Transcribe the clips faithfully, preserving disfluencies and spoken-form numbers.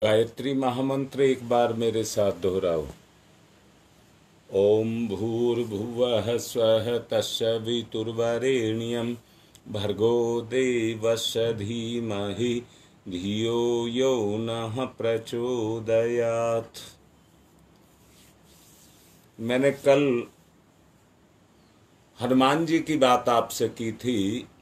गायत्री महामंत्र एक बार मेरे साथ दोहराओ। ओम भूर्भुवः स्वः तस्सवितुर्वरेण्यं भर्गो देवस्य धीमहि धियो यो नः प्रचोदयात्। मैंने कल हनुमान जी की बात आपसे की थी,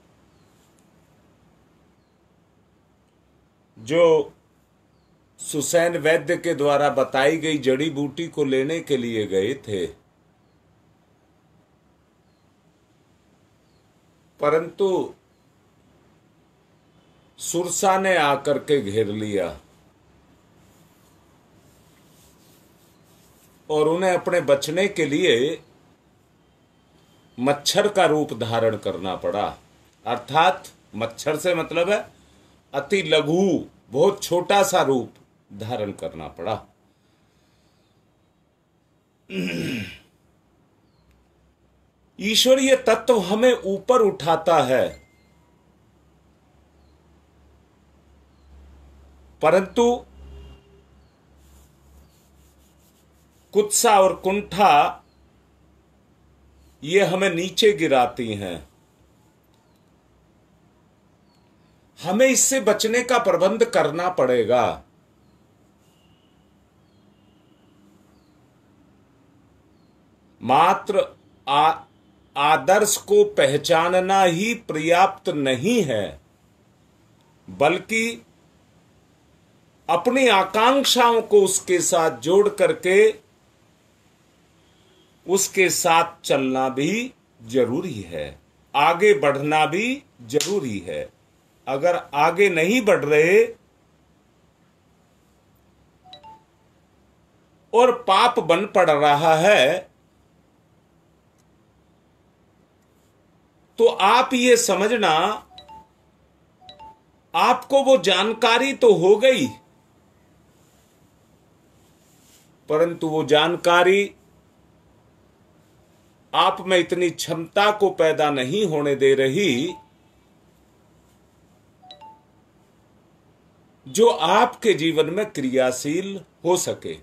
जो सुसैन वैद्य के द्वारा बताई गई जड़ी बूटी को लेने के लिए गए थे, परंतु सुरसा ने आकर के घेर लिया और उन्हें अपने बचने के लिए मच्छर का रूप धारण करना पड़ा। अर्थात मच्छर से मतलब है अति लघु, बहुत छोटा सा रूप धारण करना पड़ा। ईश्वरीय तत्व हमें ऊपर उठाता है, परंतु कुत्सा और कुंठा ये हमें नीचे गिराती हैं। हमें इससे बचने का प्रबंध करना पड़ेगा। मात्र आ, आदर्श को पहचानना ही पर्याप्त नहीं है, बल्कि अपनी आकांक्षाओं को उसके साथ जोड़ करके उसके साथ चलना भी जरूरी है, आगे बढ़ना भी जरूरी है। अगर आगे नहीं बढ़ रहे और पाप बन पड़ रहा है, तो आप ये समझना, आपको वो जानकारी तो हो गई, परंतु वो जानकारी आप में इतनी क्षमता को पैदा नहीं होने दे रही जो आपके जीवन में क्रियाशील हो सके।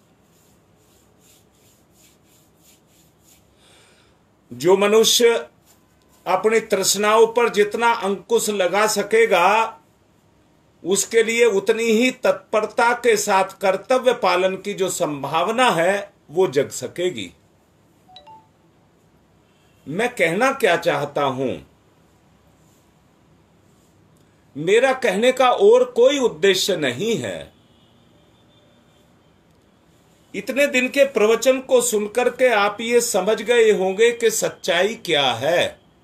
जो मनुष्य अपनी तृष्णाओं पर जितना अंकुश लगा सकेगा, उसके लिए उतनी ही तत्परता के साथ कर्तव्य पालन की जो संभावना है वो जग सकेगी। मैं कहना क्या चाहता हूं, मेरा कहने का और कोई उद्देश्य नहीं है। इतने दिन के प्रवचन को सुनकर के आप ये समझ गए होंगे कि सच्चाई क्या है।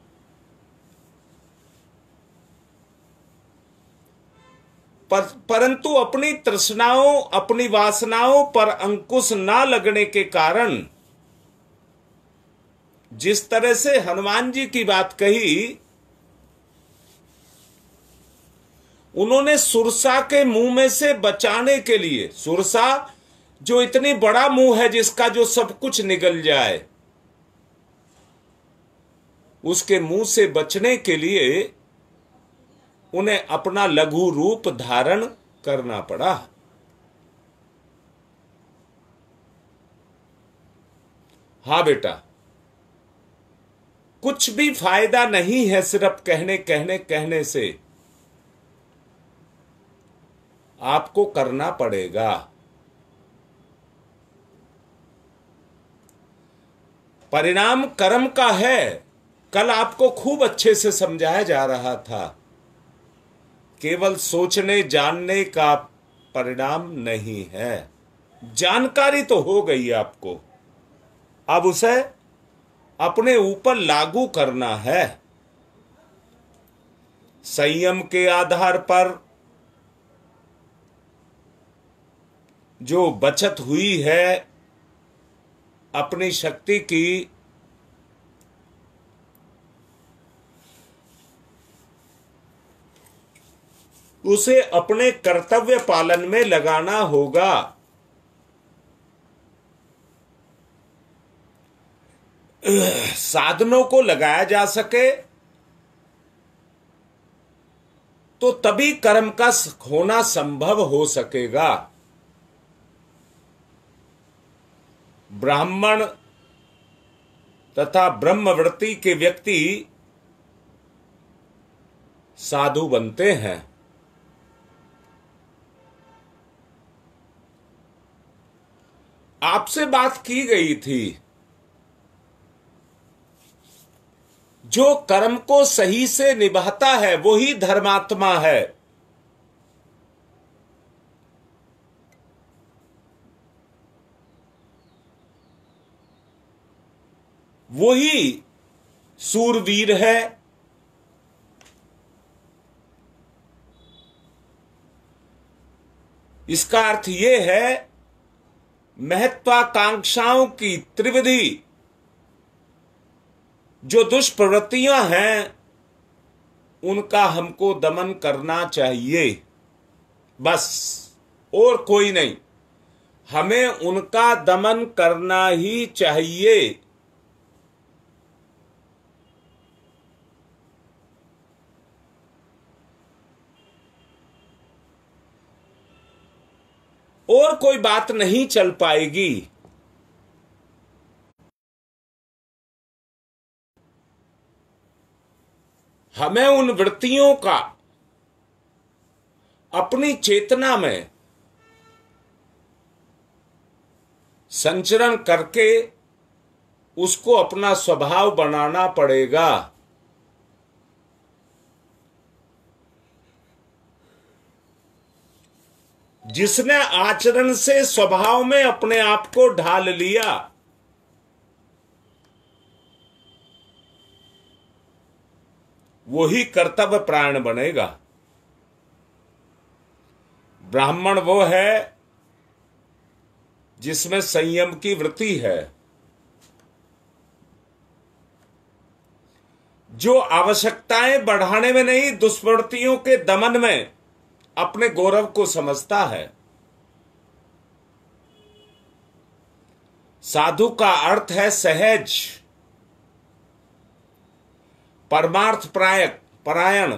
पर, परंतु अपनी तृष्णाओं, अपनी वासनाओं पर अंकुश ना लगने के कारण, जिस तरह से हनुमान जी की बात कही, उन्होंने सुरसा के मुंह में से बचाने के लिए, सुरसा जो इतनी बड़ा मुंह है जिसका जो सब कुछ निगल जाए, उसके मुंह से बचने के लिए उन्हें अपना लघु रूप धारण करना पड़ा। हां बेटा, कुछ भी फायदा नहीं है सिर्फ कहने कहने कहने से, आपको करना पड़ेगा। परिणाम कर्म का है। कल आपको खूब अच्छे से समझाया जा रहा था, केवल सोचने जानने का परिणाम नहीं है। जानकारी तो हो गई आपको, अब उसे अपने ऊपर लागू करना है। संयम के आधार पर जो बचत हुई है अपनी शक्ति की, उसे अपने कर्तव्य पालन में लगाना होगा। साधनों को लगाया जा सके तो तभी कर्म का होना संभव हो सकेगा। ब्राह्मण तथा ब्रह्मवृत्ति के व्यक्ति साधु बनते हैं। आपसे बात की गई थी, जो कर्म को सही से निभाता है वही धर्मात्मा है। वही सूरवीर है। इसका अर्थ यह है, महत्वाकांक्षाओं की त्रिविधि जो दुष्प्रवृत्तियां हैं उनका हमको दमन करना चाहिए, बस और कोई नहीं। हमें उनका दमन करना ही चाहिए। और कोई बात नहीं चल पाएगी। हमें उन वृत्तियों का अपनी चेतना में संचरण करके उसको अपना स्वभाव बनाना पड़ेगा। जिसने आचरण से स्वभाव में अपने आप को ढाल लिया, वही कर्तव्य प्राण बनेगा। ब्राह्मण वो है जिसमें संयम की वृत्ति है, जो आवश्यकताएं बढ़ाने में नहीं, दुष्प्रवृत्तियों के दमन में अपने गौरव को समझता है। साधु का अर्थ है सहज, परमार्थ प्रायक परायण।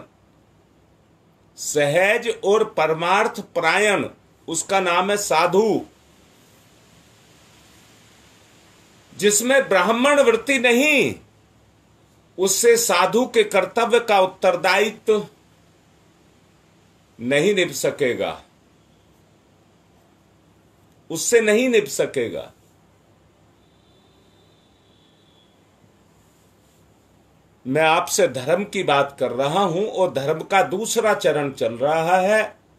सहज और परमार्थ परायण, उसका नाम है साधु। जिसमें ब्राह्मण वृत्ति नहीं, उससे साधु के कर्तव्य का उत्तरदायित्व नहीं निभ सकेगा, उससे नहीं निभ सकेगा। मैं आपसे धर्म की बात कर रहा हूं और धर्म का दूसरा चरण चल रहा है,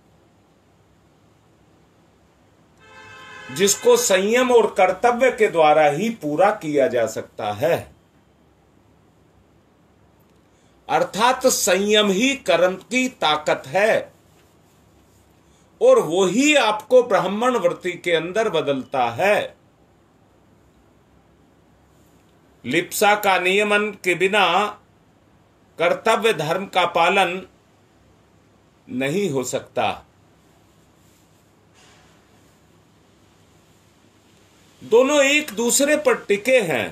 जिसको संयम और कर्तव्य के द्वारा ही पूरा किया जा सकता है। अर्थात संयम ही कर्म की ताकत है और वही आपको ब्राह्मण वृत्ति के अंदर बदलता है। लिप्सा का नियमन के बिना कर्तव्य धर्म का पालन नहीं हो सकता। दोनों एक दूसरे पर टिके हैं।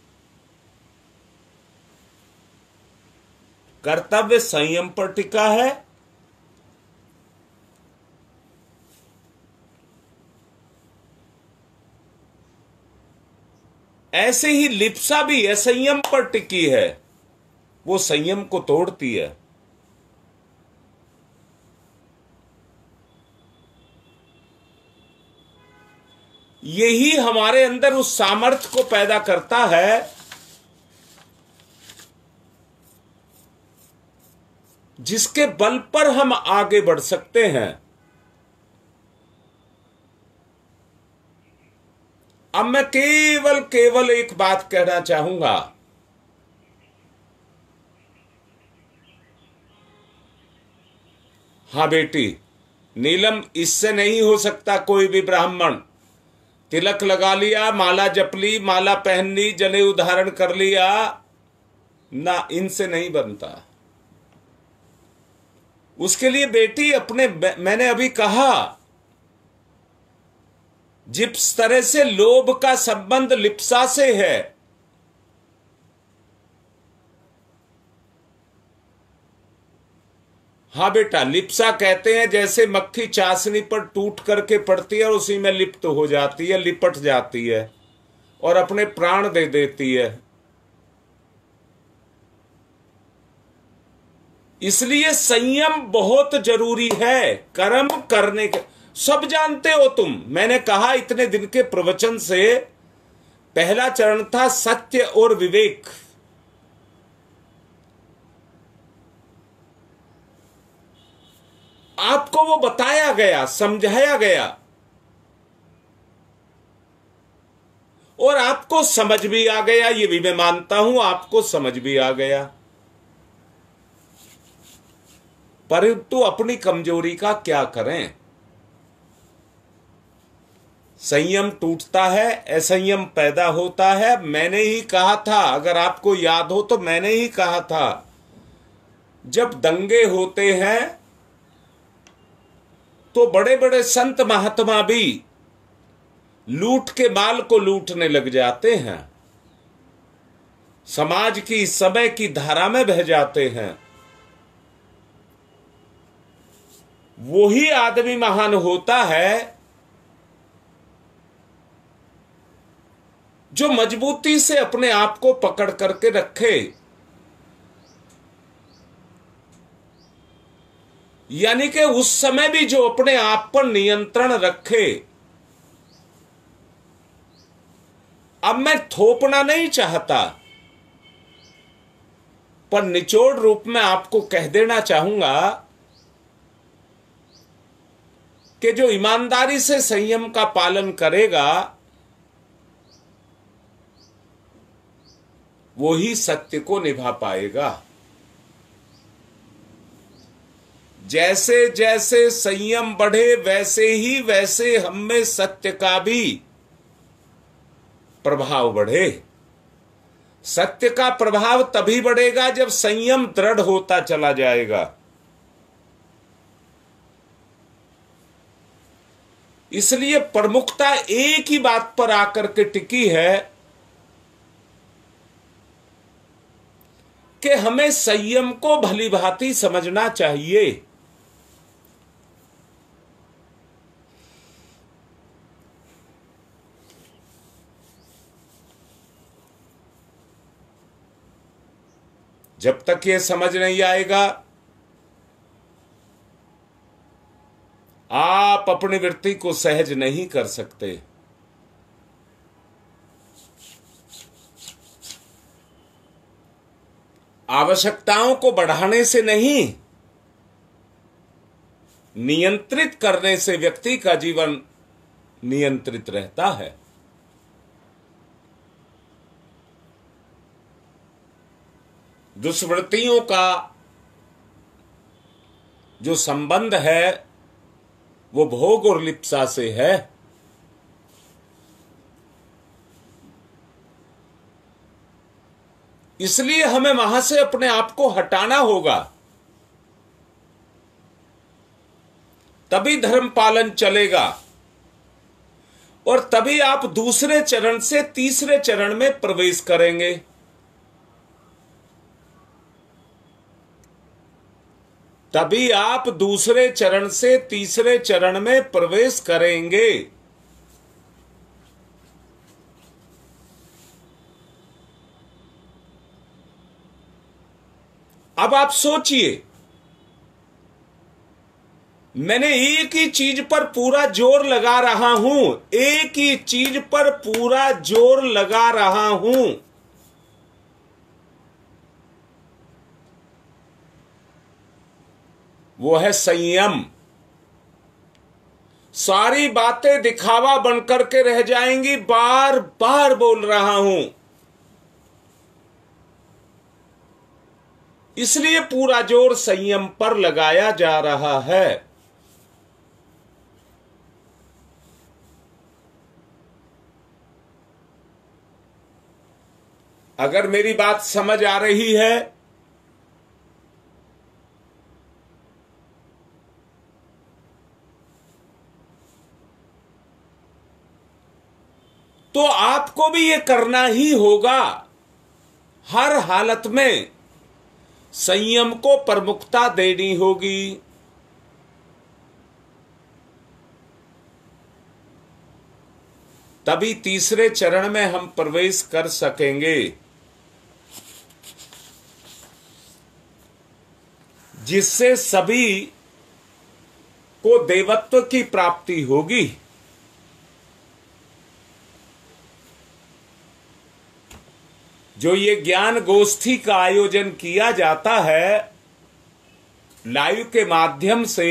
कर्तव्य संयम पर टिका है, ऐसे ही लिप्सा भी असंयम पर टिकी है, वो संयम को तोड़ती है। यही हमारे अंदर उस सामर्थ्य को पैदा करता है जिसके बल पर हम आगे बढ़ सकते हैं। अब मैं केवल केवल एक बात कहना चाहूंगा, हां बेटी नीलम, इससे नहीं हो सकता कोई भी ब्राह्मण। तिलक लगा लिया, माला जप ली, माला पहन ली, जनेऊ धारण कर लिया, ना, इनसे नहीं बनता। उसके लिए बेटी अपने, मैंने अभी कहा, जिस तरह से लोभ का संबंध लिप्सा से है, हाँ बेटा, लिप्सा कहते हैं जैसे मक्खी चाशनी पर टूट करके पड़ती है और उसी में लिप्त हो जाती है, लिपट जाती है और अपने प्राण दे देती है। इसलिए संयम बहुत जरूरी है कर्म करने के। सब जानते हो तुम, मैंने कहा इतने दिन के प्रवचन से पहला चरण था सत्य और विवेक। आपको वो बताया गया, समझाया गया और आपको समझ भी आ गया। ये भी मैं मानता हूं, आपको समझ भी आ गया, परंतु अपनी कमजोरी का क्या करें। संयम टूटता है, असंयम पैदा होता है। मैंने ही कहा था, अगर आपको याद हो तो मैंने ही कहा था, जब दंगे होते हैं तो बड़े बड़े संत महात्मा भी लूट के माल को लूटने लग जाते हैं, समाज की समय की धारा में बह जाते हैं। वही आदमी महान होता है जो मजबूती से अपने आप को पकड़ करके रखे, यानी कि उस समय भी जो अपने आप पर नियंत्रण रखे। अब मैं थोपना नहीं चाहता, पर निचोड़ रूप में आपको कह देना चाहूंगा कि जो ईमानदारी से संयम का पालन करेगा वो ही सत्य को निभा पाएगा। जैसे जैसे संयम बढ़े वैसे ही वैसे हम में सत्य का भी प्रभाव बढ़े। सत्य का प्रभाव तभी बढ़ेगा जब संयम दृढ़ होता चला जाएगा। इसलिए प्रमुखता एक ही बात पर आकर के टिकी है कि हमें संयम को भली भांति समझना चाहिए। जब तक ये समझ नहीं आएगा आप अपनी वृत्ति को सहज नहीं कर सकते। आवश्यकताओं को बढ़ाने से नहीं, नियंत्रित करने से व्यक्ति का जीवन नियंत्रित रहता है। दुष्वृत्तियों का जो संबंध है वो भोग और लिप्सा से है। इसलिए हमें वहां से अपने आप को हटाना होगा, तभी धर्म पालन चलेगा और तभी आप दूसरे चरण से तीसरे चरण में प्रवेश करेंगे। तभी आप दूसरे चरण से तीसरे चरण में प्रवेश करेंगे। अब आप सोचिए, मैंने एक ही चीज पर पूरा जोर लगा रहा हूं, एक ही चीज पर पूरा जोर लगा रहा हूं। वो है संयम। सारी बातें दिखावा बनकर के रह जाएंगी। बार बार बोल रहा हूं, इसलिए पूरा जोर संयम पर लगाया जा रहा है। अगर मेरी बात समझ आ रही है तो आपको भी ये करना ही होगा। हर हालत में संयम को प्रमुखता देनी होगी। तभी तीसरे चरण में हम प्रवेश कर सकेंगे, जिससे सभी को देवत्व की प्राप्ति होगी। जो ये ज्ञान गोष्ठी का आयोजन किया जाता है लाइव के माध्यम से,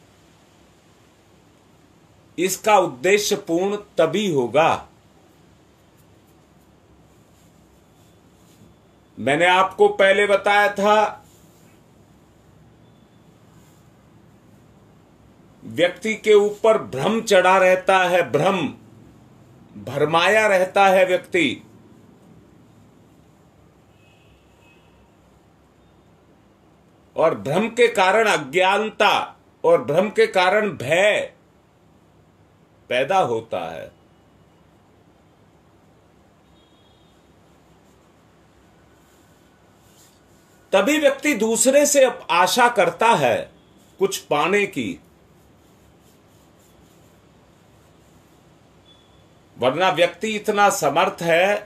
इसका उद्देश्य पूर्ण तभी होगा। मैंने आपको पहले बताया था, व्यक्ति के ऊपर भ्रम चढ़ा रहता है, भ्रम भरमाया रहता है व्यक्ति। और भ्रम के कारण अज्ञानता और भ्रम के कारण भय पैदा होता है। तभी व्यक्ति दूसरे से आशा करता है कुछ पाने की, वरना व्यक्ति इतना समर्थ है,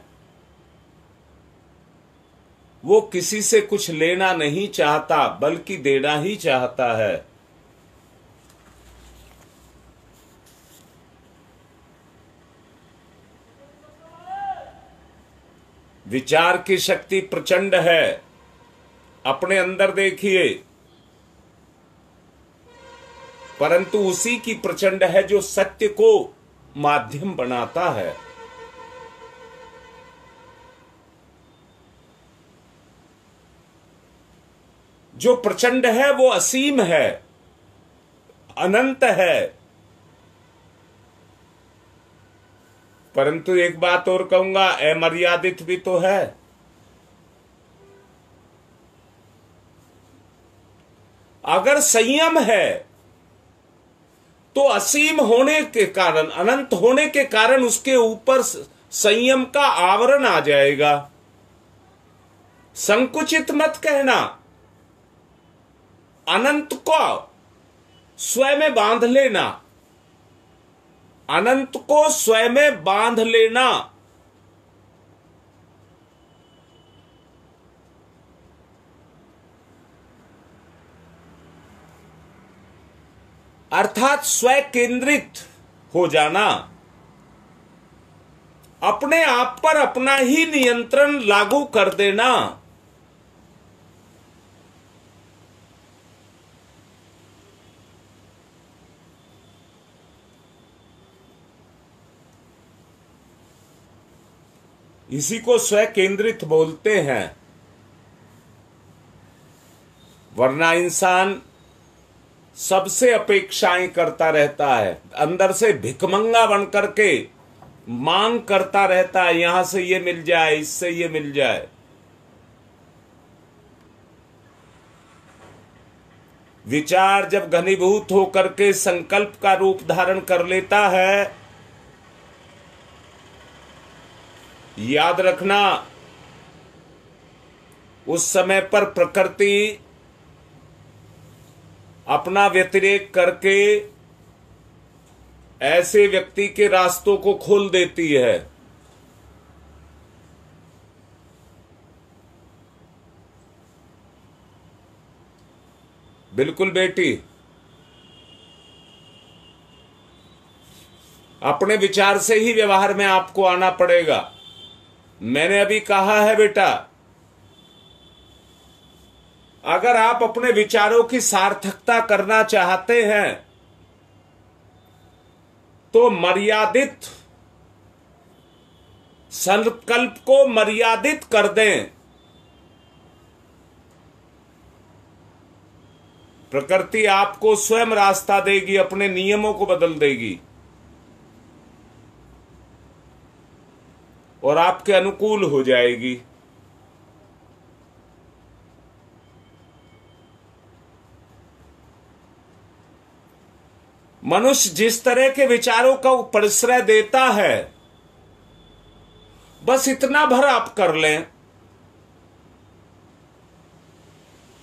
वो किसी से कुछ लेना नहीं चाहता बल्कि देना ही चाहता है। विचार की शक्ति प्रचंड है, अपने अंदर देखिए, परंतु उसी की प्रचंड है जो सत्य को माध्यम बनाता है। जो प्रचंड है वो असीम है, अनंत है। परंतु एक बात और कहूंगा, अमर्यादित भी तो है। अगर संयम है तो असीम होने के कारण, अनंत होने के कारण उसके ऊपर संयम का आवरण आ जाएगा। संकुचित मत कहना, अनंत को स्वयं में बांध लेना, अनंत को स्वयं में बांध लेना। अर्थात स्व केंद्रित हो जाना, अपने आप पर अपना ही नियंत्रण लागू कर देना। इसी को स्व केंद्रित बोलते हैं। वरना इंसान सबसे अपेक्षाएं करता रहता है, अंदर से भिखमंगा बन करके मांग करता रहता है, यहां से ये मिल जाए, इससे ये मिल जाए। विचार जब घनीभूत होकर के संकल्प का रूप धारण कर लेता है, याद रखना उस समय पर प्रकृति अपना व्यतिरेक करके ऐसे व्यक्ति के रास्तों को खोल देती है। बिल्कुल बेटी, अपने विचार से ही व्यवहार में आपको आना पड़ेगा। मैंने अभी कहा है बेटा, अगर आप अपने विचारों की सार्थकता करना चाहते हैं तो मर्यादित संकल्प को मर्यादित कर दें। प्रकृति आपको स्वयं रास्ता देगी, अपने नियमों को बदल देगी और आपके अनुकूल हो जाएगी। मनुष्य जिस तरह के विचारों का परिश्रय देता है, बस इतना भर आप कर लें,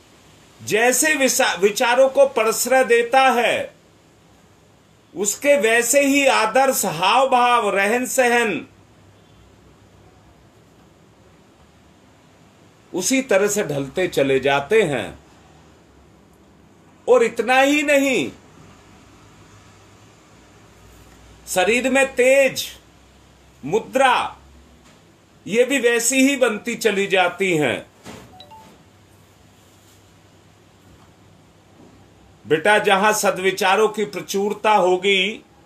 जैसे विचारों को प्रश्रय देता है, उसके वैसे ही आदर्श, हाव भाव, रहन सहन उसी तरह से ढलते चले जाते हैं। और इतना ही नहीं, शरीर में तेज, मुद्रा, ये भी वैसी ही बनती चली जाती हैं। बेटा, जहां सद्विचारों की प्रचुरता होगी,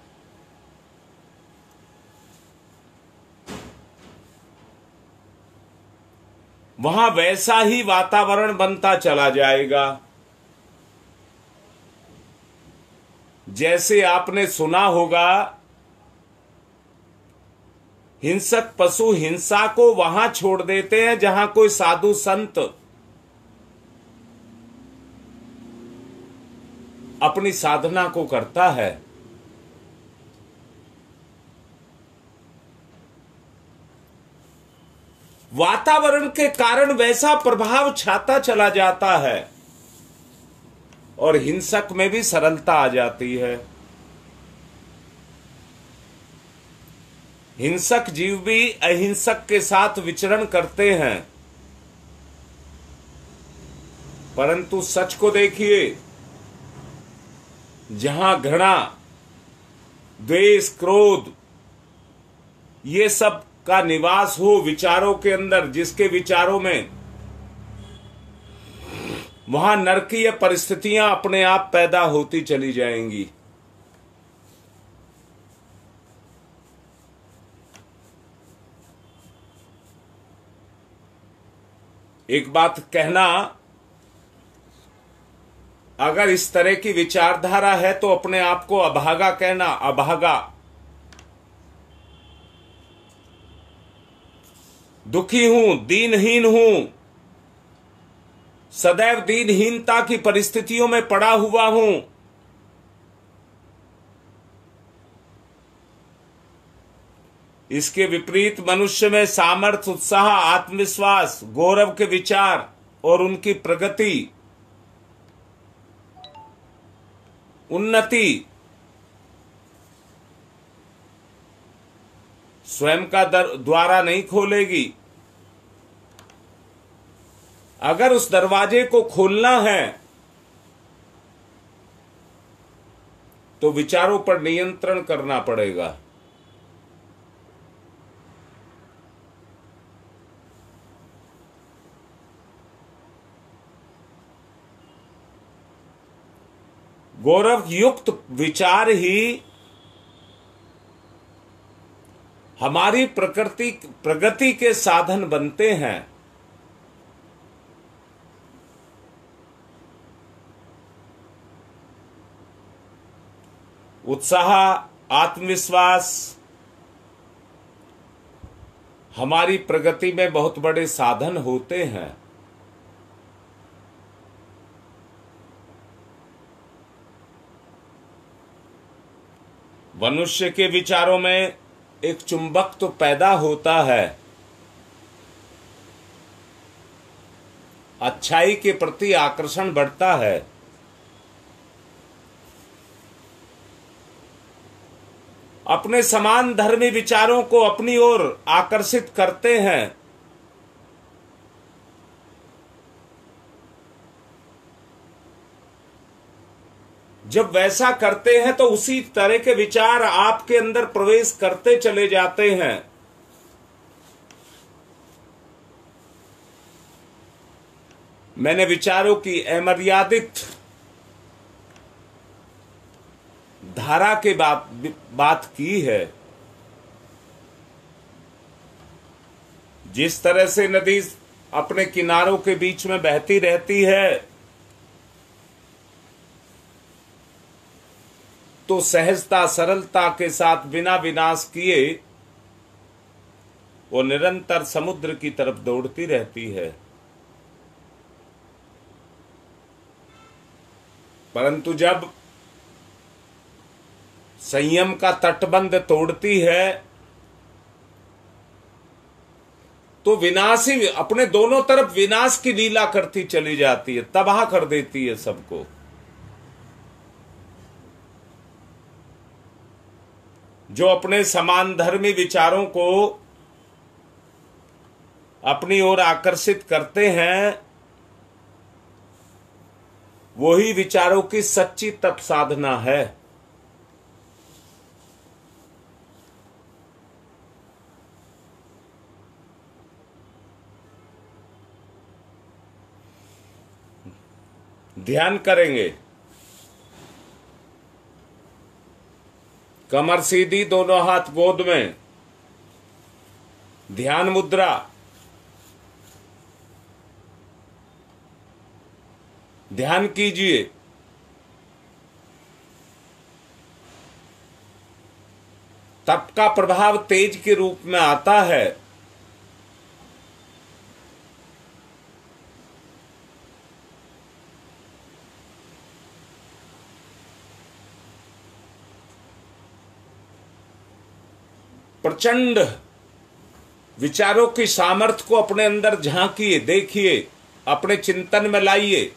वहां वैसा ही वातावरण बनता चला जाएगा। जैसे आपने सुना होगा, हिंसक पशु हिंसा को वहां छोड़ देते हैं जहां कोई साधु संत अपनी साधना को करता है। वातावरण के कारण वैसा प्रभाव छाता चला जाता है और हिंसक में भी सरलता आ जाती है। हिंसक जीव भी अहिंसक के साथ विचरण करते हैं, परंतु सच को देखिए, जहां घृणा, द्वेष, क्रोध ये सब का निवास हो विचारों के अंदर, जिसके विचारों में, वहां नरकीय परिस्थितियां अपने आप पैदा होती चली जाएंगी। एक बात कहना, अगर इस तरह की विचारधारा है तो अपने आप को अभागा कहना। अभागा, दुखी हूं, दीनहीन हूं, सदैव दीनहीनता की परिस्थितियों में पड़ा हुआ हूं। इसके विपरीत मनुष्य में सामर्थ्य, उत्साह, आत्मविश्वास, गौरव के विचार और उनकी प्रगति, उन्नति स्वयं का द्वारा नहीं खोलेगी। अगर उस दरवाजे को खोलना है तो विचारों पर नियंत्रण करना पड़ेगा। गौरव युक्त विचार ही हमारी प्रकृति प्रगति के साधन बनते हैं। उत्साह, आत्मविश्वास हमारी प्रगति में बहुत बड़े साधन होते हैं। मनुष्य के विचारों में एक चुंबक तो पैदा होता है, अच्छाई के प्रति आकर्षण बढ़ता है। अपने समान धर्मी विचारों को अपनी ओर आकर्षित करते हैं। जब वैसा करते हैं तो उसी तरह के विचार आपके अंदर प्रवेश करते चले जाते हैं। मैंने विचारों की अमर्यादित धारा के बात बात की है। जिस तरह से नदी अपने किनारों के बीच में बहती रहती है, तो सहजता, सरलता के साथ बिना विनाश किए वो निरंतर समुद्र की तरफ दौड़ती रहती है। परंतु जब संयम का तटबंध तोड़ती है तो विनाश ही, अपने दोनों तरफ विनाश की लीला करती चली जाती है, तबाह कर देती है सबको। जो अपने समान धर्मी विचारों को अपनी ओर आकर्षित करते हैं, वही विचारों की सच्ची तप साधना है। ध्यान करेंगे, कमर सीधी, दोनों हाथ गोद में, ध्यान मुद्रा। ध्यान कीजिए। तप का प्रभाव तेज के रूप में आता है। प्रचंड विचारों की सामर्थ्य को अपने अंदर झांकिए, देखिए, अपने चिंतन में लाइए।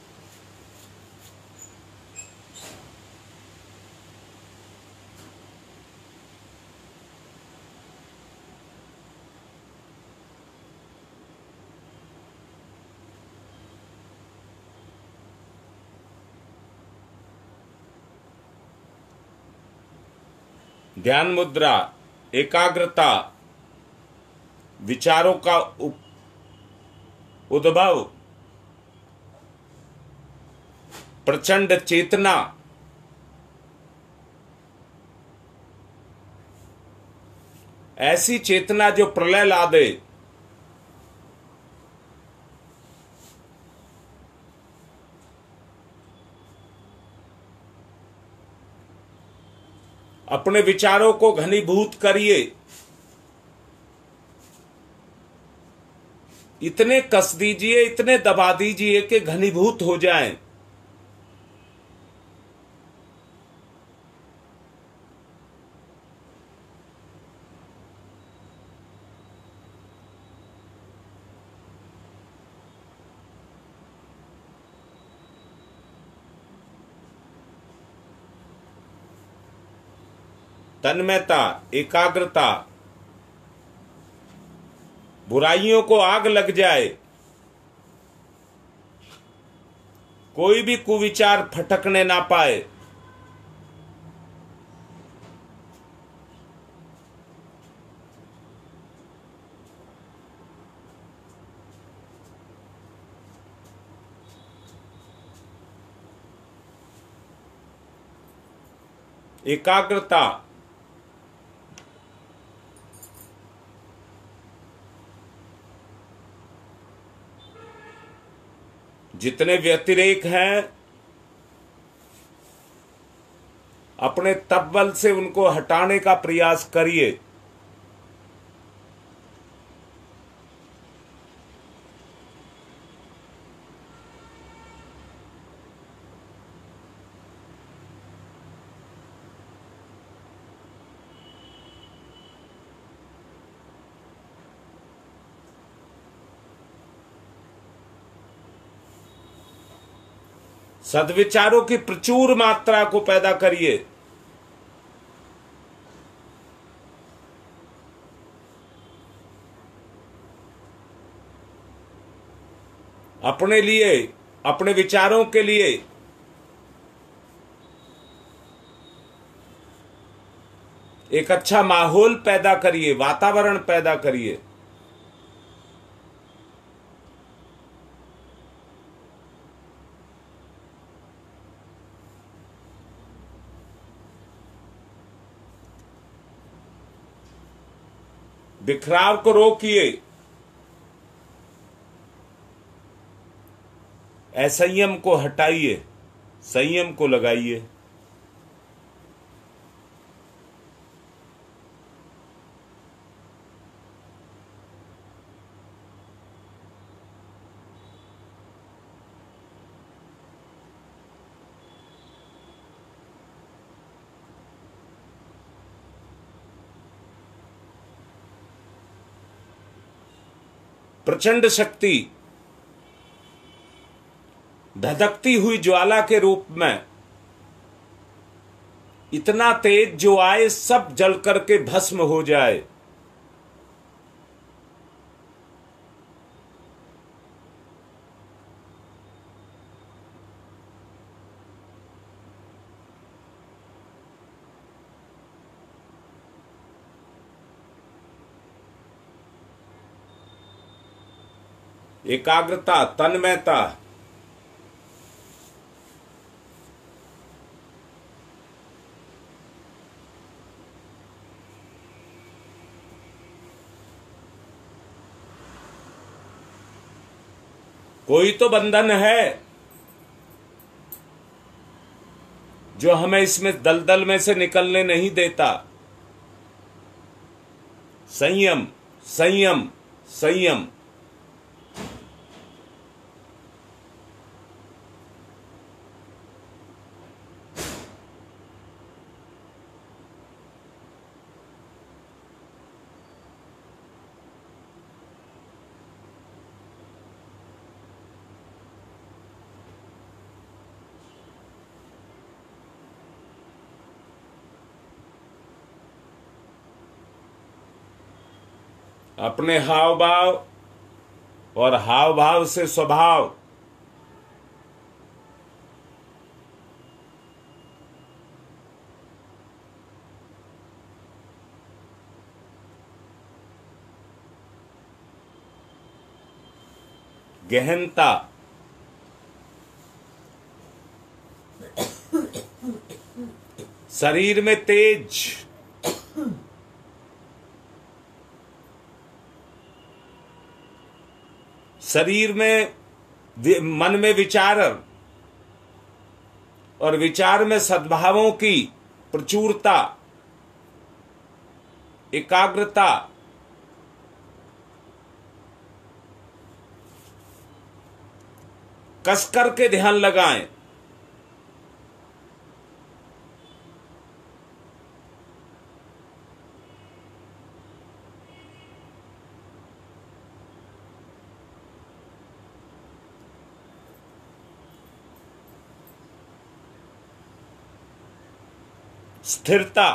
ध्यान मुद्रा, एकाग्रता, विचारों का उद्भव, प्रचंड चेतना, ऐसी चेतना जो प्रलय ला दे। अपने विचारों को घनीभूत करिए, इतने कस दीजिए, इतने दबा दीजिए कि घनीभूत हो जाएं। तन्मयता, एकाग्रता, बुराइयों को आग लग जाए, कोई भी कुविचार फटकने ना पाए। एकाग्रता, जितने व्यतिरेक हैं, अपने तप बल से उनको हटाने का प्रयास करिए। सद्विचारों की प्रचुर मात्रा को पैदा करिए। अपने लिए, अपने विचारों के लिए एक अच्छा माहौल पैदा करिए, वातावरण पैदा करिए। बिखराव को रोकिए, असंयम को हटाइए, संयम को लगाइए। प्रचंड शक्ति धधकती हुई ज्वाला के रूप में, इतना तेज जो आए सब जल करके भस्म हो जाए। एकाग्रता, तन्मयता, कोई तो बंधन है जो हमें इसमें दलदल में से निकलने नहीं देता। संयम, संयम, संयम। अपने हाव भाव और हाव भाव से स्वभाव, गहनता, शरीर में तेज, शरीर में, मन में विचार और विचार में सद्भावों की प्रचुरता, एकाग्रता, कस करके ध्यान लगाएं। स्थिरता,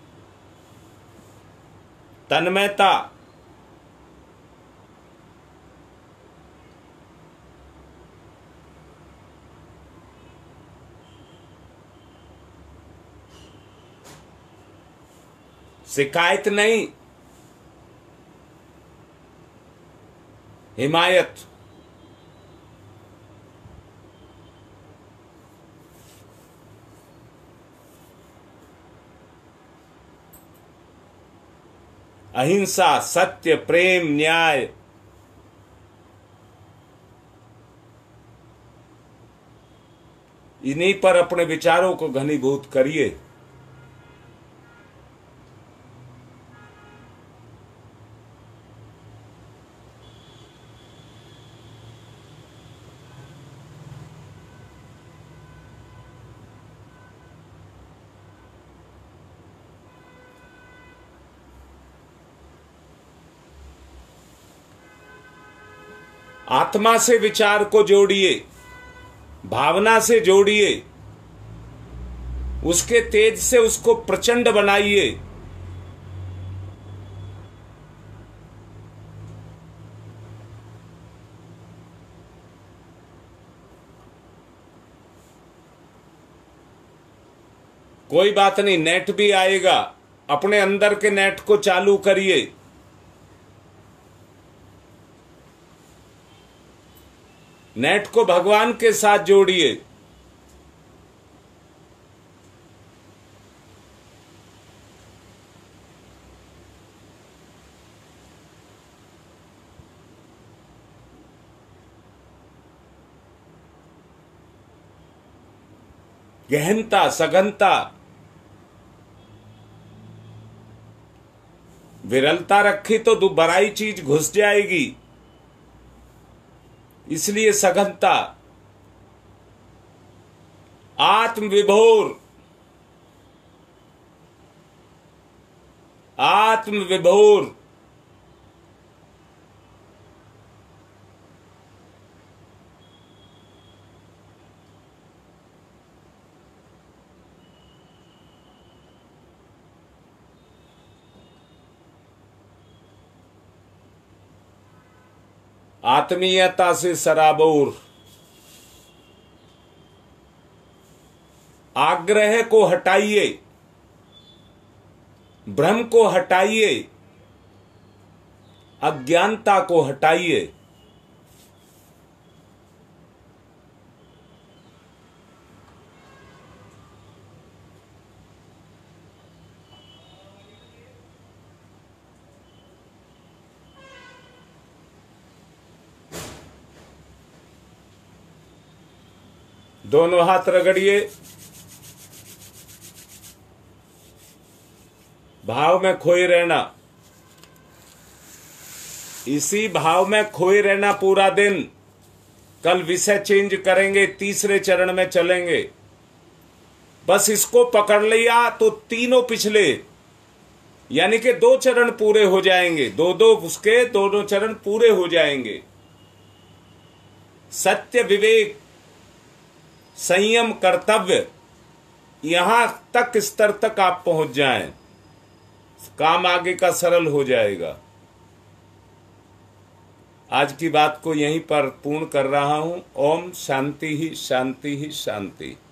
तन्मयता, शिकायत नहीं, हिमायत। अहिंसा, सत्य, प्रेम, न्याय, इन्हीं पर अपने विचारों को घनीभूत करिए। आत्मा से विचार को जोड़िए, भावना से जोड़िए, उसके तेज से उसको प्रचंड बनाइए। कोई बात नहीं, नेट भी आएगा, अपने अंदर के नेट को चालू करिए। नेट को भगवान के साथ जोड़िए। गहनता, सघनता, विरलता रखी तो दुबाराई चीज घुस जाएगी, इसलिए सघनता। आत्मविभोर, आत्मविभोर, आत्मीयता से सराबोर, आग्रह को हटाइए, भ्रम को हटाइए, अज्ञानता को हटाइए। दोनों हाथ रगड़िए, भाव में खोए रहना, इसी भाव में खोए रहना पूरा दिन। कल विषय चेंज करेंगे, तीसरे चरण में चलेंगे। बस इसको पकड़ लिया तो तीनों पिछले यानी कि दो चरण पूरे हो जाएंगे, दो दो उसके दोनों चरण पूरे हो जाएंगे। सत्य, विवेक, संयम, कर्तव्य, यहां तक स्तर तक आप पहुंच जाएं, काम आगे का सरल हो जाएगा। आज की बात को यहीं पर पूर्ण कर रहा हूं। ओम शांति ही शांति ही शांति।